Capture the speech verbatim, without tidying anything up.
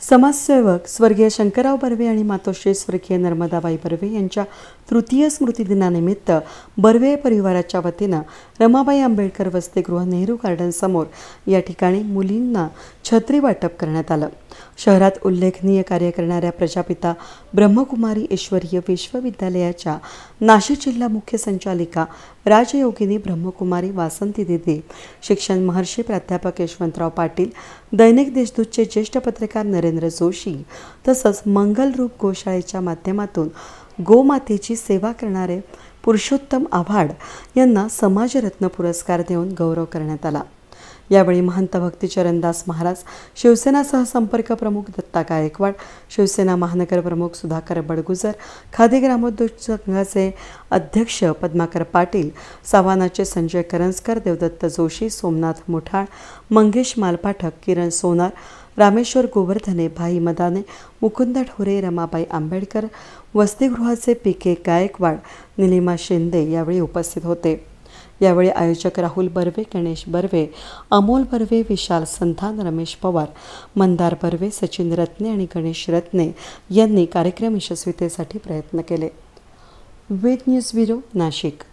समाजसेवक स्वर्गीय शंकरराव बर्वे आणि मातोश्री स्वर्गीय नर्मदाबाई बर्वे यांच्या तृतीय स्मृतिदिनानिमित्त बर्वे परिवाराच्या वतीनं रमाबाई आंबेडकर वसतिगृह नेहरू गार्डन समोर या ठिकाणी मुलींना छत्री वाटप करण्यात आलं। शहरात उल्लेखनीय कार्य करणाऱ्या प्रजापिता ब्रह्मकुमारी ईश्वरीय विश्वविद्यालयाच्या नाशिक जिल्हा मुख्य संचालिका राजयोगिनी ब्रह्मकुमारी वासंती दिदी, शिक्षण महर्षी प्राध्यापक यशवंतराव पाटील, दैनिक देशदूतचे ज्येष्ठ पत्रकार नरेंद्र जोशी तसंच मंगलरूप गोशाळेच्या माध्यमातून गोमातेची सेवा करणारे पुरुषोत्तम आव्हाड यांना समाजरत्न पुरस्कार देऊन गौरव करण्यात आला। यावेळी महंत भक्तिचरणदास महाराज, शिवसेना सहसंपर्क प्रमुख दत्ता गायकवाड, शिवसेना महानगर प्रमुख सुधाकर बडगुजर, खादी ग्रामोद्योग संघाचे अध्यक्ष पद्माकर पाटील, सावानाचे संजय करंजकर, देवदत्त जोशी, सोमनाथ मुठाळ, मंगेश मालपाठक, किरण सोनार, रामेश्वर गोवर्धने, भाई मदाने, मुकुंद ढोरे, रमाबाई आंबेडकर वसतिगृहाचे पी के गायकवाड, निलिमा शिंदे यावेळी उपस्थित होते। यावेळी आयोजक राहुल बर्वे, गणेश बर्वे, अमोल बर्वे, विशाल संधान, रमेश पवार, मंदार बर्वे, सचिन रत्ने आणि गणेश रत्ने यांनी कार्यक्रम यशस्वीतेसाठी प्रयत्न केले। Ved news bureau, Nashik.